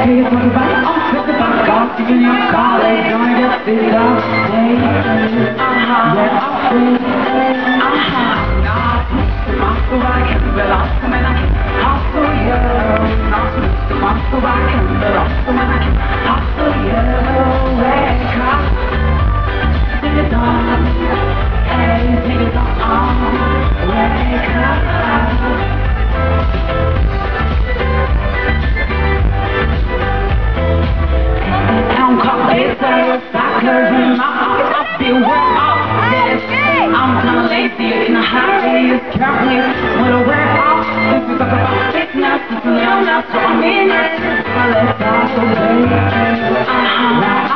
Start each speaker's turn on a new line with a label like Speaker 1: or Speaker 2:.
Speaker 1: Hey, talk about it, I'm sick about it. I'm keeping you solid, don't just sit down. Hey, yeah, I'm free. Monster, I can't be lost, man, I can't hustle, yeah. Not the monster, I can't be lost, man, I can't hustle, yeah. Wake up, take it on, hey, take it on. Wake up. Suckers in my heart, I feel we're off this. I'm kinda lazy in a hurry, it's currently when I wear off. If you talk about fitness, it's a little enough, so I'm in it. I let go, baby.